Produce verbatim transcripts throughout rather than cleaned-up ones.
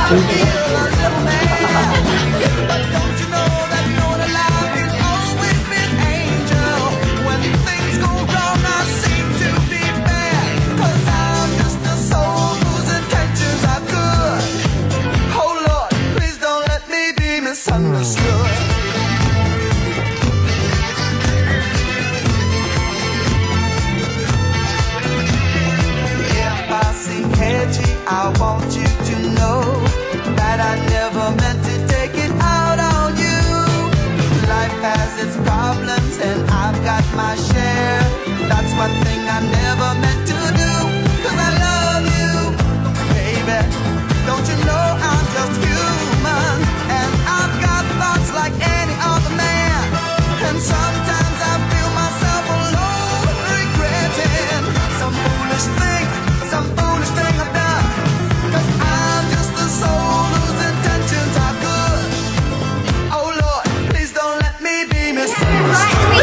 I want you to know that I never meant to take it out on you. Life has its problems and I've got my share. That's one thing I never meant to do. Cause I love you, baby. Don't you know I'm just human? And I've got thoughts like any other man. And sometimes I feel myself alone, regretting some foolish thing, some foolish thing I've done. I'm just a soul whose intentions are good. Oh Lord, please don't let me be misunderstood.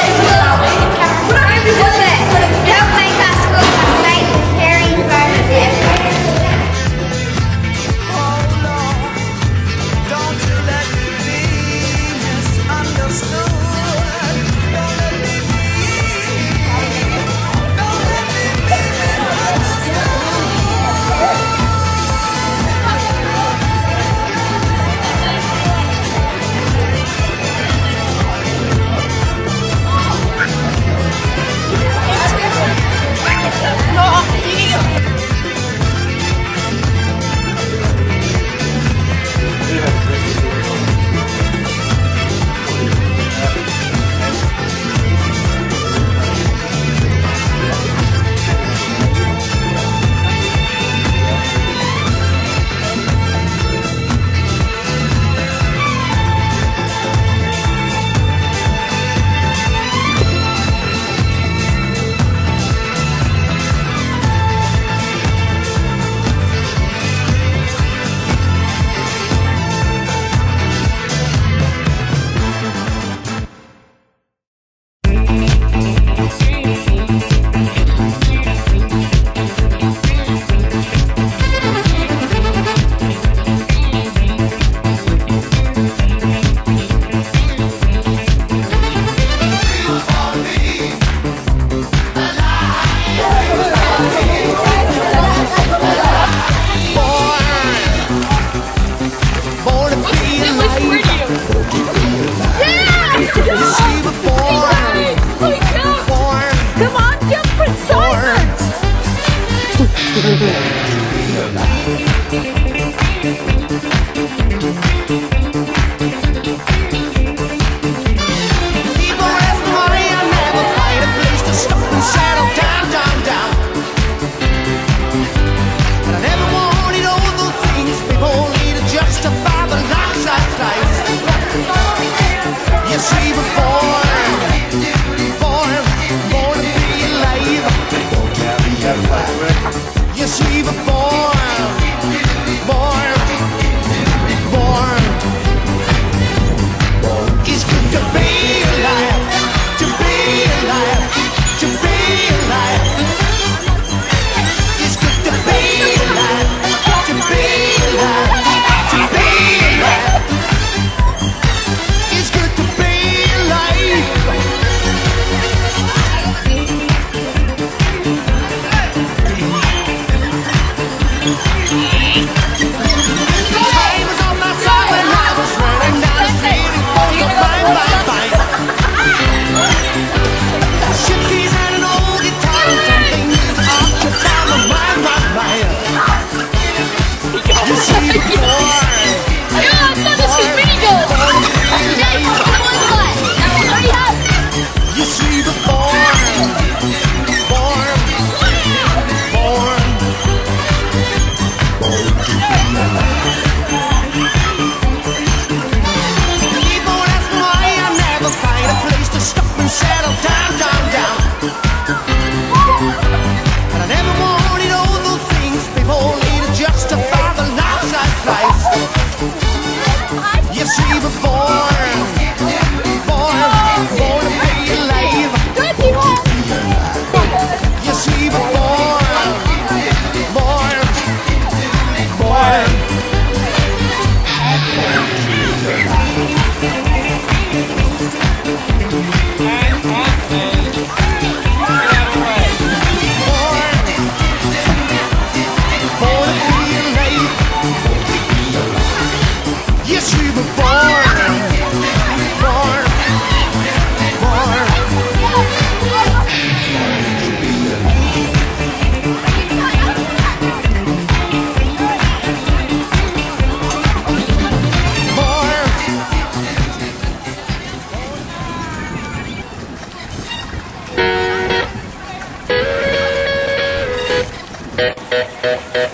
Don't make our school a safe, caring environment. Oh Lord, don't you let me be misunderstood. Don't let me be, don't let me be misunderstood.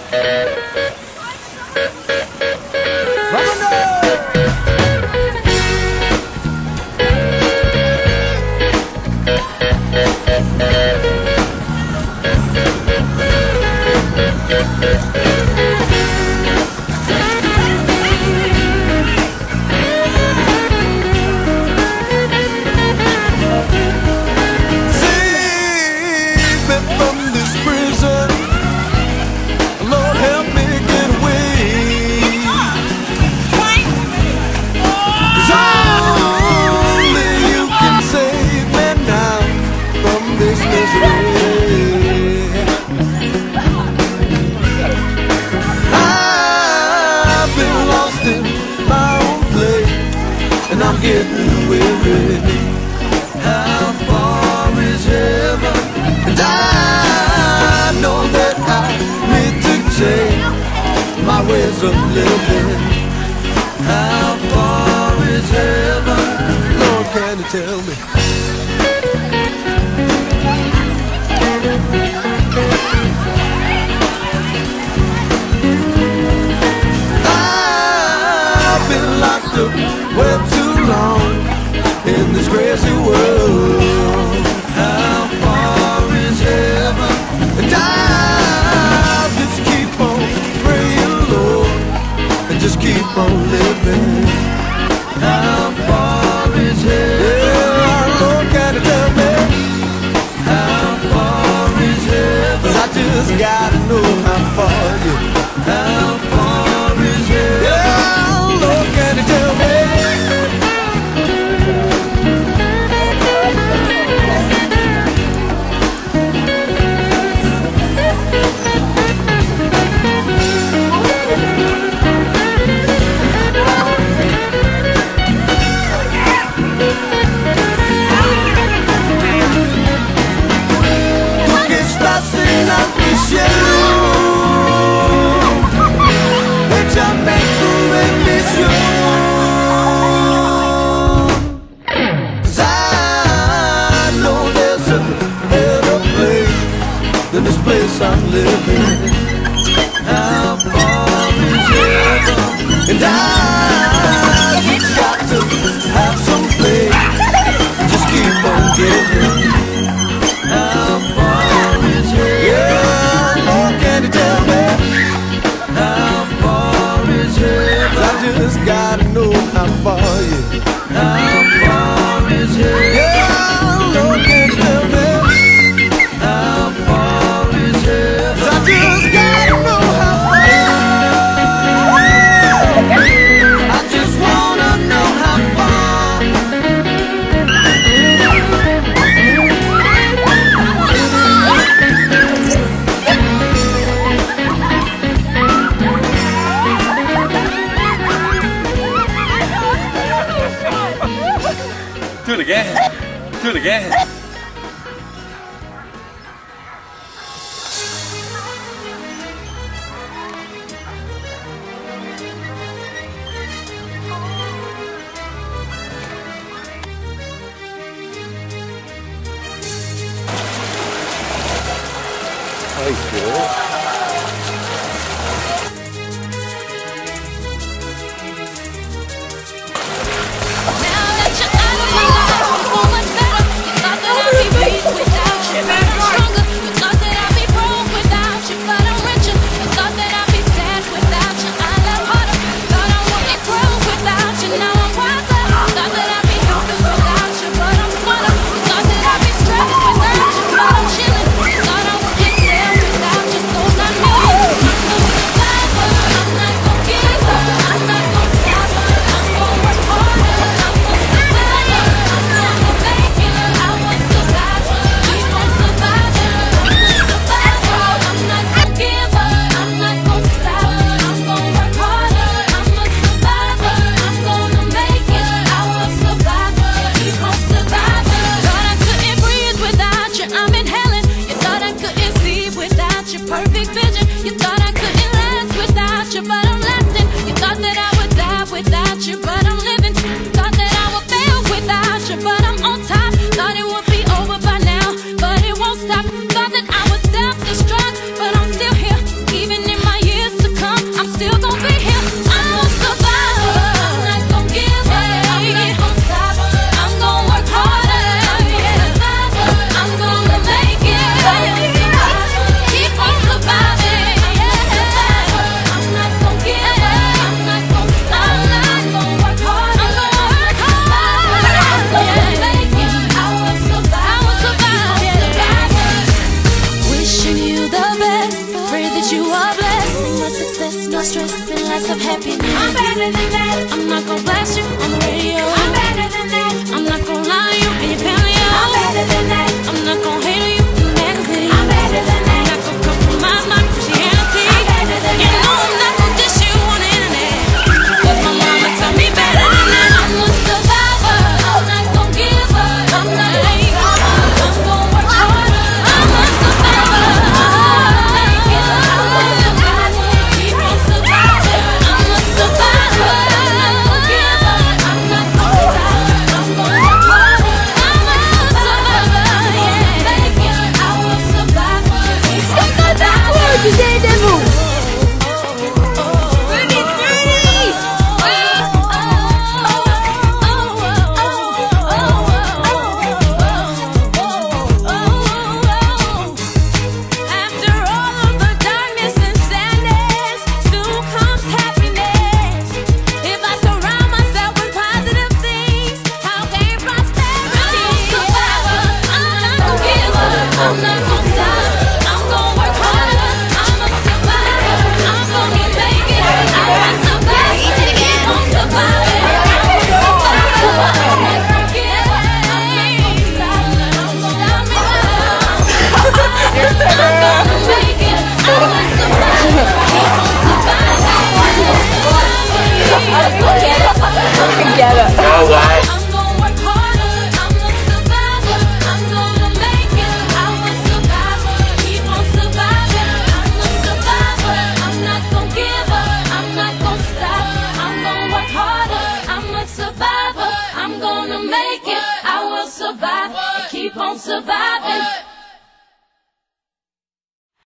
Getting weary. How far is heaven? And I know that I need to change my ways of living. How far is heaven? Lord, can you tell me? I've been locked up way too long in this crazy world. How far is heaven? And I'll just keep on praying, Lord, and just keep on living. How far is heaven? Yeah, Lord, can you tell me? How far is heaven? 'Cause I just gotta know how far you. How far is heaven? Yeah, Lord, can you tell me? In this place I'm living, how far is heaven? And I just got to have some faith, just keep on giving. How far is heaven? Yeah, Lord, can you tell me? How far is heaven? I just gotta know how far you. How far is heaven? Yeah, Lord, can you tell me? Do it again. Do it again. Hey, good. Now that you're out of my life, I'm so much better. You got the No stress and lots of happiness. I'm better than that. I'm not gonna blast you on the radio. I'm better than that. I'm not gonna lie to you in your paleo. I'm better than that. I'm not gonna hate on you in the magazine. I'm better than that. I'm not gonna compromise my Christianity. I'm better than that. You know I'm not gonna dish you on the internet. Cause my mama taught me better than that. I'm a survivor. I'm not gonna give up. I'm not late. I'm gonna work harder. I'm a survivor. I'm make it. I'm a survivor. Keep on surviving. I'm a survivor. I'm not gonna give up. I'm not gonna stop. I'm gonna work harder. I'm a survivor. Yeah, make it. I will survive. Keep on surviving. Tu sais, debout. After all of the darkness and sadness, soon comes happiness. If I surround myself with positive things, I'll gain prosperity. I'm a survivor. I'm not gonna give up. I'm not gonna stop. I'm gonna work harder. I'm a survivor. I'm gonna make it. I'm a survivor. Keep on surviving. I'm a survivor. I'm not gonna give up. I'm not gonna stop. I'm gonna make it. I'm gonna make it. I'm a survivor. Keep on surviving. Get it. I'm gonna work harder. I'm a survivor. I'm gonna make it. I'm a survivor. Keep on surviving. I'm a survivor. I'm not gonna give up. I'm not gonna stop. I'm gonna work harder. I'm a survivor. I'm gonna make it. I will survive. Keep on surviving.